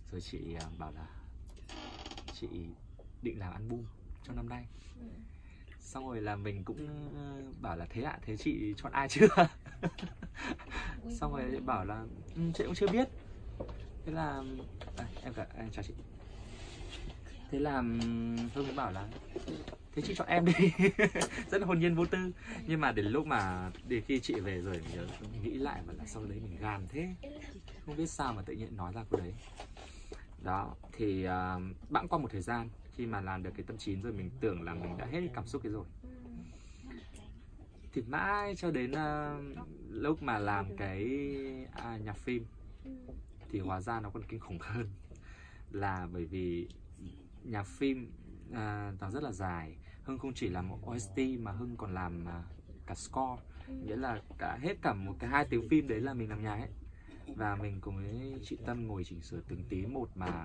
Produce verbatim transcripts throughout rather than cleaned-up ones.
Rồi chị uh, bảo là chị định làm album trong năm nay. ừ. Xong rồi là mình cũng bảo là thế ạ, à, thế chị chọn ai chưa? Xong rồi chị bảo là ừ, chị cũng chưa biết. Thế là à, em cả em chào chị. Thế là Hương mới bảo là thế chị chọn em đi. Rất là hồn nhiên vô tư. Nhưng mà đến lúc mà đến khi chị về rồi mình nhớ mình nghĩ lại mà là sau đấy mình gan thế, không biết sao mà tự nhiên nói ra câu đấy. Đó thì uh, bẵng qua một thời gian, khi mà làm được cái tâm chín rồi mình tưởng là mình đã hết cái cảm xúc ấy rồi, thì mãi cho đến uh, lúc mà làm cái à, nhạc phim thì hóa ra nó còn kinh khủng hơn. Là bởi vì nhạc phim à, nó rất là dài. Hưng không chỉ làm một o ét tê mà Hưng còn làm à, cả score, nghĩa là cả hết cả một cái hai tiếng phim đấy là mình làm nhạc ấy. Và mình cùng với chị Tâm ngồi chỉnh sửa từng tí một mà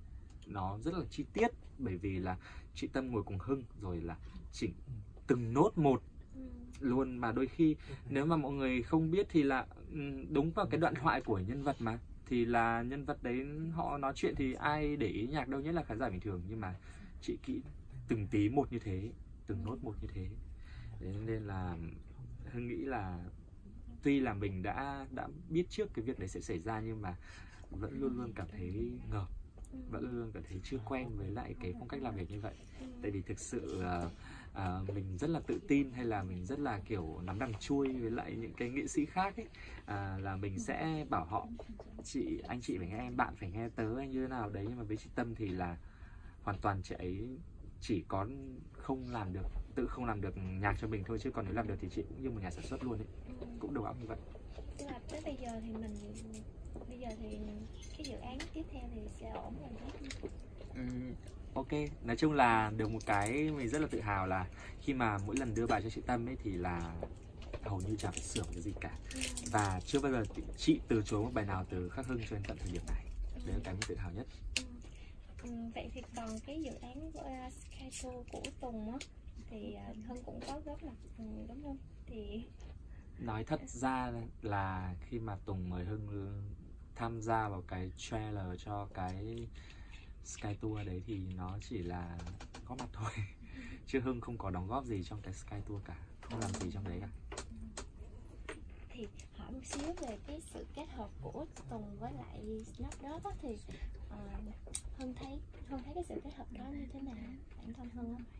nó rất là chi tiết, bởi vì là chị Tâm ngồi cùng Hưng rồi là chỉnh từng nốt một luôn. Mà đôi khi nếu mà mọi người không biết thì là đúng vào cái đoạn thoại của nhân vật mà, thì là nhân vật đấy họ nói chuyện thì ai để ý nhạc đâu, nhất là khán giả bình thường. Nhưng mà chị kỹ từng tí một như thế, từng nốt một như thế. Đấy nên là Hưng nghĩ là tuy là mình đã đã biết trước cái việc đấy sẽ xảy ra, nhưng mà vẫn luôn luôn cảm thấy ngợp, vẫn luôn luôn cảm thấy chưa quen với lại cái phong cách làm việc như vậy. Tại vì thực sự uh, uh, mình rất là tự tin, hay là mình rất là kiểu nắm đằng chui với lại những cái nghệ sĩ khác ấy, uh, là mình sẽ bảo họ chị anh chị phải nghe em, bạn phải nghe tớ hay như thế nào đấy. Nhưng mà với chị Tâm thì là hoàn toàn chị ấy chỉ có không làm được, tự không làm được nhạc cho mình thôi, chứ còn nếu làm được thì chị cũng như một nhà sản xuất luôn ấy, cũng đầu óc như vậy. Tức là tới bây giờ thì mình bây giờ thì cái dự án tiếp theo thì sẽ ổn rồi hết. uhm, Ok, nói chung là được một cái mình rất là tự hào là khi mà mỗi lần đưa bài cho chị Tâm ấy thì là hầu như chả phải sửa một cái gì cả. ừ. Và chưa bao giờ chị từ chối một bài nào từ Khắc Hưng cho đến tận thời điểm này. ừ. Đấy là cái mình tự hào nhất. ừ. Ừ, vậy thì còn cái dự án của uh, Sky Tour của Tùng á thì uh, Hưng cũng có góp mặt, ừ, đúng không? Thì nói thật ra là khi mà Tùng mời Hưng tham gia vào cái trailer cho cái Sky Tour đấy thì nó chỉ là góp mặt thôi. Chứ Hưng không có đóng góp gì trong cái Sky Tour cả, không làm gì trong đấy cả. Thì hỏi một xíu về cái sự kết hợp của Tùng với lại Snapchat đó, thì uh, Hưng thấy Hưng thấy cái sự kết hợp đó như thế nào, bản thân Hưng á?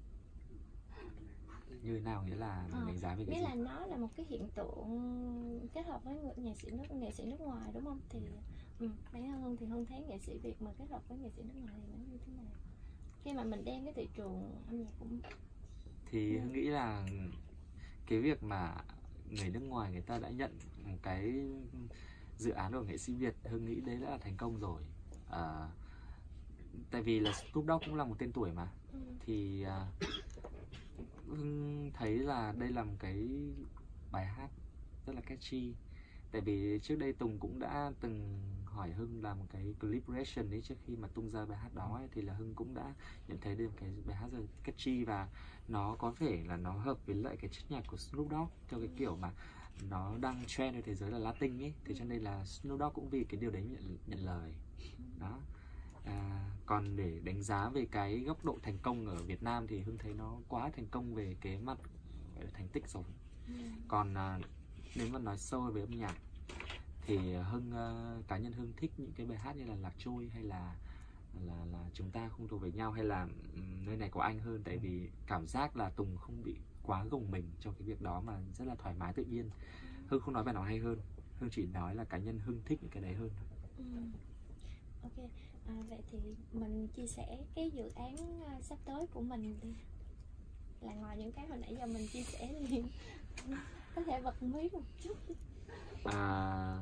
Như thế nào, nghĩa là mình đánh giá về cái nghĩa gì? là nó là một cái hiện tượng kết hợp với người nhạc sĩ nước nghệ sĩ nước ngoài, đúng không? Thì ừ, bản thân Hưng thì Hưng thấy nghệ sĩ Việt mà kết hợp với nghệ sĩ nước ngoài thì nó như thế nào, khi mà mình đem cái thị trường âm nhạc cũng thì Hưng nghĩ là cái việc mà người nước ngoài người ta đã nhận một cái dự án của nghệ sĩ Việt, Hưng nghĩ đấy đã là thành công rồi. À, tại vì là Snoop Dogg cũng là một tên tuổi mà. ừ. Thì à, Hưng thấy là đây là một cái bài hát rất là catchy. Tại vì trước đây Tùng cũng đã từng hỏi Hưng làm một cái clip reaction ấy, trước khi mà tung ra bài hát đó ấy, thì là Hưng cũng đã nhận thấy được cái bài hát rất là catchy, và nó có vẻ là nó hợp với lại cái chất nhạc của Snoop Dogg theo cái kiểu mà nó đang trend ở thế giới là Latin ấy. Thế cho nên là Snoop Dogg cũng vì cái điều đấy nhận, nhận lời đó. À, còn để đánh giá về cái góc độ thành công ở Việt Nam thì Hưng thấy nó quá thành công về cái mặt thành tích rồi. Còn à, nếu mà nói sâu về âm nhạc thì Hưng uh, cá nhân Hưng thích những cái bài hát như là Lạc Trôi hay là là là Chúng Ta Không Thuộc Về Nhau hay là um, Nơi Này Có Anh hơn. Tại vì cảm giác là Tùng không bị quá gồng mình trong cái việc đó mà rất là thoải mái tự nhiên. Hưng không nói bài nào hay hơn, Hưng chỉ nói là cá nhân Hưng thích những cái đấy hơn. ừ. Ok, à, vậy thì mình chia sẻ cái dự án uh, sắp tới của mình đi, là ngoài những cái hồi nãy giờ mình chia sẻ thì có thể bật mí một chút. À,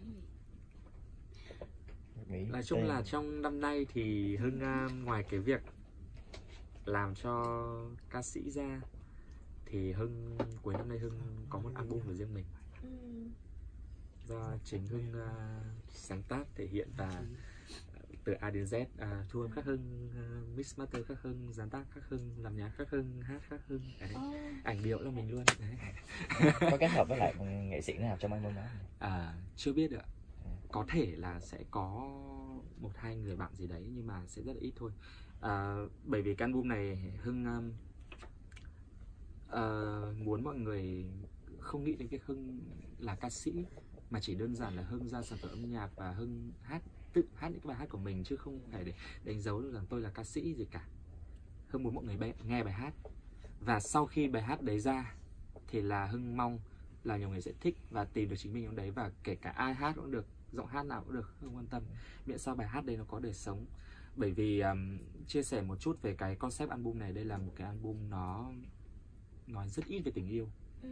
nói chung là trong năm nay thì Hưng uh, ngoài cái việc làm cho ca sĩ ra thì Hưng cuối năm nay Hưng có một album của riêng mình. ừ. Do chính Hưng uh, sáng tác, thể hiện và từ A đến Z, uh, thu âm Khắc Hưng, uh, mix master Khắc Hưng, sáng tác Khắc Hưng, làm nhạc Khắc Hưng, hát Khắc Hưng. Đấy. Oh. Ảnh điệu là mình luôn. Đấy. Có kết hợp với lại nghệ sĩ nào trong album đó? À, chưa biết được. có thể là sẽ có một hai người bạn gì đấy, nhưng mà sẽ rất là ít thôi. À, bởi vì cái album này Hưng um, uh, muốn mọi người không nghĩ đến cái Hưng là ca sĩ, mà chỉ đơn giản là Hưng ra sản phẩm âm nhạc và Hưng hát, tự hát những cái bài hát của mình, chứ không phải để đánh dấu được rằng tôi là ca sĩ gì cả. Hưng muốn mọi người bài, nghe bài hát, và sau khi bài hát đấy ra thì là Hưng mong là nhiều người sẽ thích và tìm được chính mình trong đấy, và kể cả ai hát cũng được, giọng hát nào cũng được, không quan tâm, miễn sao bài hát đấy nó có đời sống. Bởi vì um, chia sẻ một chút về cái concept album này, đây là một cái album nó nói rất ít về tình yêu. Ừ.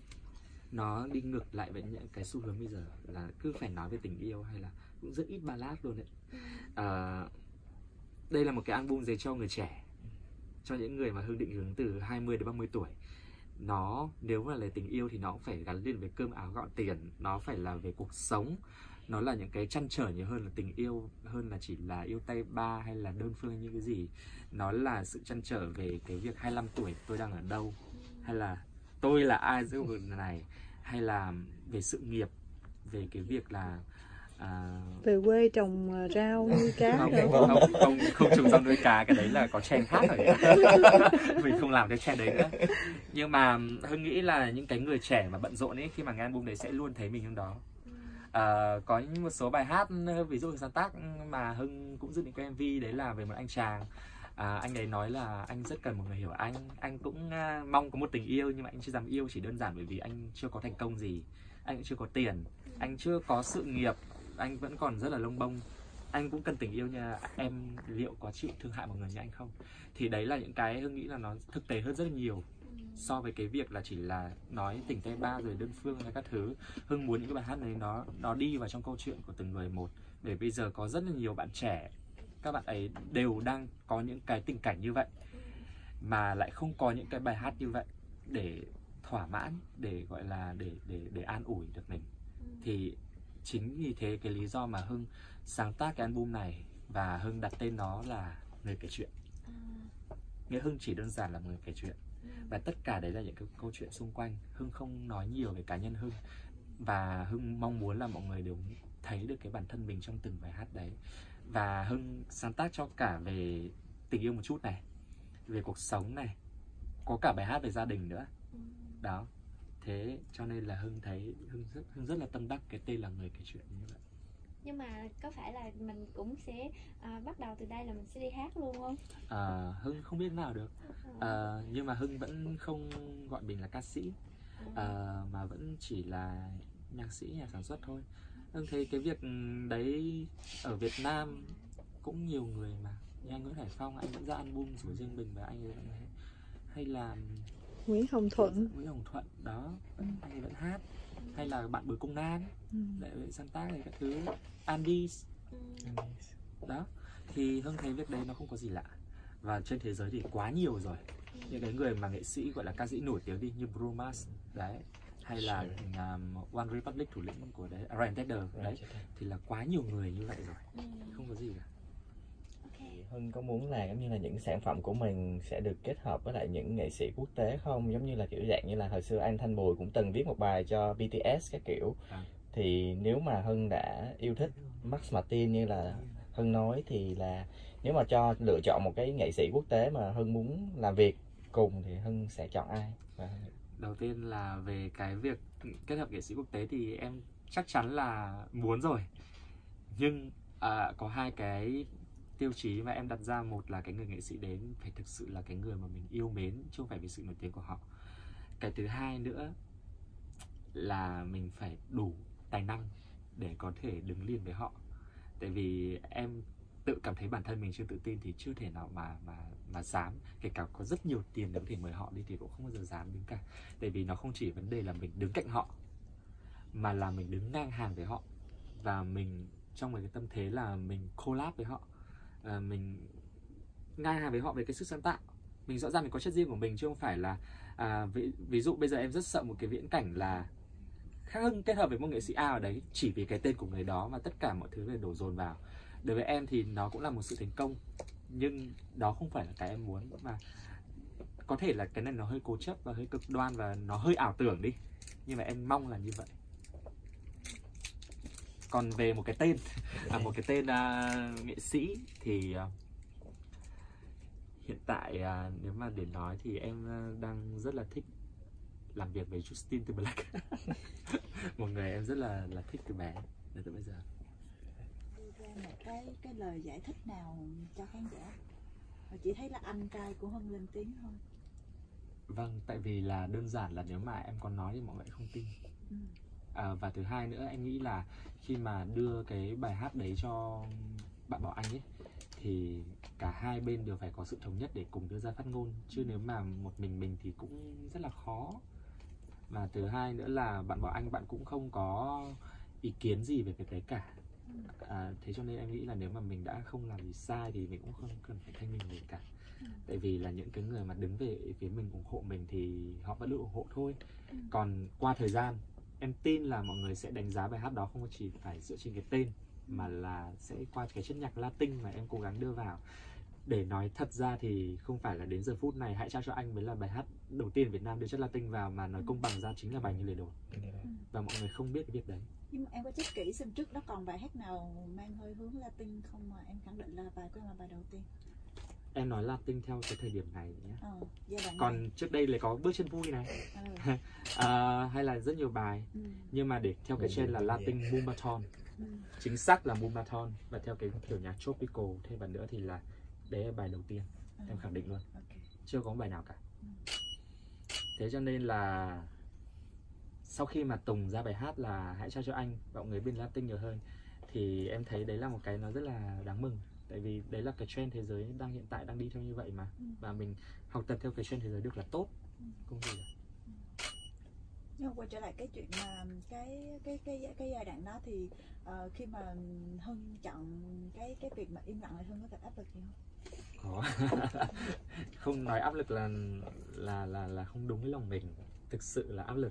Nó đi ngược lại với những cái xu hướng bây giờ là cứ phải nói về tình yêu, hay là cũng rất ít ballad luôn đấy. Ừ. À, đây là một cái album dành cho người trẻ, cho những người mà Hưng định hướng từ hai mươi đến ba mươi tuổi. Nó nếu mà là tình yêu thì nó cũng phải gắn liền với cơm áo gạo tiền, nó phải là về cuộc sống, nó là những cái trăn trở nhiều hơn là tình yêu, hơn là chỉ là yêu tay ba hay là đơn phương như cái gì. Nó là sự trăn trở về cái việc hai mươi lăm tuổi tôi đang ở đâu, hay là tôi là ai giữa cuộc này, hay là về sự nghiệp, về cái việc là à... về quê trồng rau nuôi cá. Không, không, không, không, không, không trồng rau nuôi cá, cái đấy là có trend khác rồi. Mình không làm cái trend đấy nữa. Nhưng mà Hưng nghĩ là những cái người trẻ mà bận rộn ấy, khi mà nghe album đấy sẽ luôn thấy mình trong đó. À, có một số bài hát ví dụ sáng tác mà Hưng cũng dựng những cái em vê, đấy là về một anh chàng. À, anh ấy nói là anh rất cần một người hiểu anh. Anh cũng uh, mong có một tình yêu, nhưng mà anh chưa dám yêu chỉ đơn giản bởi vì anh chưa có thành công gì, anh cũng chưa có tiền, anh chưa có sự nghiệp, anh vẫn còn rất là lông bông. Anh cũng cần tình yêu, nhưng em liệu có chịu thương hại một người như anh không? Thì đấy là những cái Hưng nghĩ là nó thực tế hơn rất là nhiều so với cái việc là chỉ là nói tình tay ba rồi đơn phương hay các thứ. Hưng muốn những cái bài hát này nó nó đi vào trong câu chuyện của từng người một. Để bây giờ có rất là nhiều bạn trẻ, các bạn ấy đều đang có những cái tình cảnh như vậy, mà lại không có những cái bài hát như vậy để thỏa mãn, để gọi là để để để an ủi được mình. Thì chính vì thế cái lý do mà Hưng sáng tác cái album này và Hưng đặt tên nó là Người Kể Chuyện. Nghĩa Hưng chỉ đơn giản là người kể chuyện, và tất cả đấy là những cái câu chuyện xung quanh. Hưng không nói nhiều về cá nhân Hưng, và Hưng mong muốn là mọi người đều thấy được cái bản thân mình trong từng bài hát đấy. Và Hưng sáng tác cho cả về tình yêu một chút này, về cuộc sống này, có cả bài hát về gia đình nữa. Đó. Thế cho nên là Hưng thấy Hưng rất, Hưng rất là tâm đắc cái tên là Người Kể Chuyện như vậy. Nhưng mà có phải là mình cũng sẽ à, bắt đầu từ đây là mình sẽ đi hát luôn không? À, Hưng không biết nào được. À, nhưng mà Hưng vẫn không gọi mình là ca sĩ, à, mà vẫn chỉ là nhạc sĩ, nhà sản xuất thôi. Hưng thấy cái việc đấy ở Việt Nam cũng nhiều người mà. Như anh Nguyễn Hải Phong, anh vẫn ra album của riêng mình, và anh ấy vẫn hay, hay là Nguyễn Hồng Thuận Nguyễn Hồng Thuận đó, anh ấy vẫn hát. Hay là bạn Bùi Công Nan ừ. để sáng tác này các thứ, Andy ừ. đó. Thì Hưng thấy việc đấy nó không có gì lạ, và trên thế giới thì quá nhiều rồi. Những cái người mà nghệ sĩ gọi là ca sĩ nổi tiếng đi, như Bruno Mars đấy, hay là um, One Republic thủ lĩnh của đấy, Ryan Tedder đấy, thì là quá nhiều người như vậy rồi, không có gì cả. Hưng có muốn là giống như là những sản phẩm của mình sẽ được kết hợp với lại những nghệ sĩ quốc tế không? Giống như là kiểu dạng như là hồi xưa anh Thanh Bùi cũng từng viết một bài cho bê tê ét các kiểu. À. Thì nếu mà Hưng đã yêu thích Max Martin như là Hưng nói, thì là nếu mà cho lựa chọn một cái nghệ sĩ quốc tế mà Hưng muốn làm việc cùng thì Hưng sẽ chọn ai? Và... Đầu tiên là về cái việc kết hợp nghệ sĩ quốc tế thì em chắc chắn là muốn rồi. Nhưng à, có hai cái tiêu chí mà em đặt ra. Một là cái người nghệ sĩ đến phải thực sự là cái người mà mình yêu mến, chứ không phải vì sự nổi tiếng của họ. Cái thứ hai nữa là mình phải đủ tài năng để có thể đứng liền với họ. Tại vì em tự cảm thấy bản thân mình chưa tự tin thì chưa thể nào mà mà mà dám, kể cả có rất nhiều tiền để có thể mời họ đi thì cũng không bao giờ dám đứng cả. Tại vì nó không chỉ vấn đề là mình đứng cạnh họ, mà là mình đứng ngang hàng với họ, và mình trong một cái tâm thế là mình collab với họ, à, mình ngang hàng với họ về cái sức sáng tạo. Mình rõ ràng mình có chất riêng của mình, chứ không phải là à, ví, ví dụ bây giờ em rất sợ một cái viễn cảnh là Khắc Hưng kết hợp với một nghệ sĩ A ở đấy chỉ vì cái tên của người đó mà tất cả mọi thứ đều đổ dồn vào. Đối với em thì nó cũng là một sự thành công, nhưng đó không phải là cái em muốn. Mà có thể là cái này nó hơi cố chấp và hơi cực đoan và nó hơi ảo tưởng đi, nhưng mà em mong là như vậy. còn về một cái tên à, một cái tên uh, nghệ sĩ thì uh, hiện tại uh, nếu mà để nói thì em uh, đang rất là thích làm việc với Justin Timberlake. Một người em rất là là thích từ bé đến tới bây giờ. Đưa ra một cái cái lời giải thích nào cho khán giả? Và chỉ thấy là anh trai của Hân lên tiếng thôi. Vâng, tại vì là đơn giản là nếu mà em có nói thì mọi người không tin. Ừ. À, và thứ hai nữa em nghĩ là khi mà đưa cái bài hát đấy cho bạn Bảo Anh ấy thì cả hai bên đều phải có sự thống nhất để cùng đưa ra phát ngôn, chứ nếu mà một mình mình thì cũng rất là khó. Và thứ hai nữa là bạn Bảo Anh bạn cũng không có ý kiến gì về cái đấy cả. À, thế cho nên em nghĩ là nếu mà mình đã không làm gì sai thì mình cũng không cần phải thanh minh gì cả. Tại vì là những cái người mà đứng về phía mình, ủng hộ mình thì họ vẫn được ủng hộ thôi. Còn qua thời gian em tin là mọi người sẽ đánh giá bài hát đó không chỉ phải dựa trên cái tên, mà là sẽ qua cái chất nhạc Latin mà em cố gắng đưa vào. Để nói thật ra thì không phải là đến giờ phút này Hãy Trao Cho Anh mới là bài hát đầu tiên Việt Nam đưa chất Latin vào, mà nói công bằng ra chính là bài Như Lời Đồn. Và mọi người không biết cái việc đấy. Nhưng mà em có check kỹ xem trước đó còn bài hát nào mang hơi hướng Latin không mà em khẳng định là bài của em là bài đầu tiên? Em nói Latin theo cái thời điểm này nhé. Ờ, giai đoạn Còn này. trước đây là có Bước Chân Vui này. Ừ. À, hay là rất nhiều bài. Ừ. Nhưng mà để theo cái trend là Latin Moombahton. Ừ. Chính xác là Moombahton. Và theo cái kiểu nhạc tropical thêm phần nữa thì là đấy là bài đầu tiên. Ừ. Em khẳng định luôn. Okay. Chưa có bài nào cả. Ừ. Thế cho nên là sau khi mà Tùng ra bài hát là Hãy Trao Cho Anh và mọi người bên Latin nhiều hơn, thì em thấy đấy là một cái nó rất là đáng mừng. Tại vì đấy là cái trend thế giới đang hiện tại đang đi theo như vậy mà. Ừ. Và mình học tập theo cái trend thế giới được là tốt. Ừ. Không gì cả. Nhưng mà quay trở lại cái chuyện mà cái cái cái cái giai đoạn đó thì uh, khi mà Hân chọn cái cái việc mà im lặng thì Hân có gặp áp lực gì không? Có. Không nói áp lực là là là là không đúng với lòng mình. Thực sự là áp lực.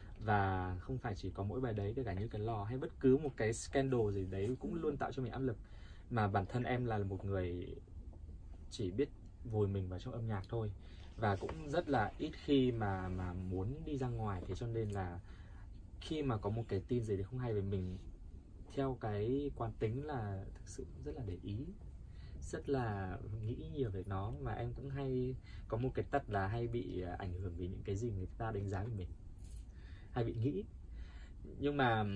Và không phải chỉ có mỗi bài đấy, kể cả như cái lò hay bất cứ một cái scandal gì đấy cũng luôn tạo cho mình áp lực. Mà bản thân em là một người chỉ biết vùi mình vào trong âm nhạc thôi, và cũng rất là ít khi mà mà muốn đi ra ngoài. Thế cho nên là khi mà có một cái tin gì đấy không hay về mình, theo cái quán tính là thực sự rất là để ý, rất là nghĩ nhiều về nó. Mà em cũng hay có một cái tật là hay bị ảnh hưởng vì những cái gì người ta đánh giá về mình, hay bị nghĩ. Nhưng mà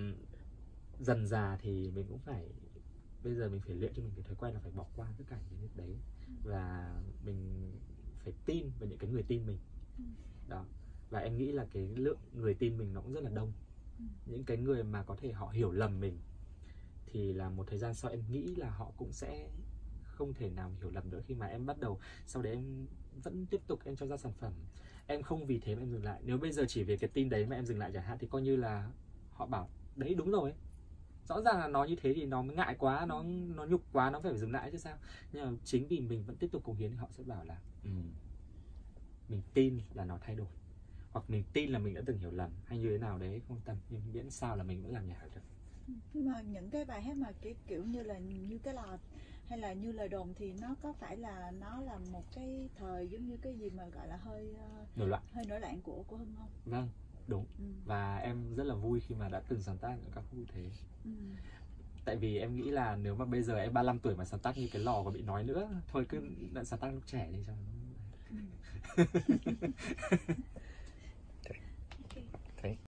dần dà thì mình cũng phải, bây giờ mình phải luyện cho mình cái thói quen là phải bỏ qua tất cả những việc đấy. Và mình phải tin vào những cái người tin mình đó. Và em nghĩ là cái lượng người tin mình nó cũng rất là đông. Những cái người mà có thể họ hiểu lầm mình thì là một thời gian sau em nghĩ là họ cũng sẽ không thể nào hiểu lầm nữa, khi mà em bắt đầu sau đấy em vẫn tiếp tục em cho ra sản phẩm. Em không vì thế mà em dừng lại. Nếu bây giờ chỉ về cái tin đấy mà em dừng lại chẳng hạn thì coi như là họ bảo đấy đúng rồi, rõ ràng là nó như thế thì nó mới ngại quá, nó nó nhục quá, nó phải dừng lại chứ sao. Nhưng mà chính vì mình vẫn tiếp tục cống hiến thì họ sẽ bảo là um, mình tin là nó thay đổi, hoặc mình tin là mình đã từng hiểu lầm hay như thế nào đấy, không tâm, nhưng miễn sao là mình vẫn làm nhạc được. Nhưng mà những cái bài hát mà kiểu, kiểu như là Như Cái Lò hay là Như Lời Đồn thì nó có phải là nó là một cái thời giống như cái gì mà gọi là hơi uh, nổi loạn hơi nổi loạn của của Hân không? Vâng, đúng. Ừ. Và em rất là vui khi mà đã từng sáng tác những ca khúc như thế. Ừ. Tại vì em nghĩ là nếu mà bây giờ em ba mươi lăm tuổi mà sáng tác Như Cái Lò và bị nói nữa, thôi cứ đã sáng tác lúc trẻ đi cho nó. Ừ. Thấy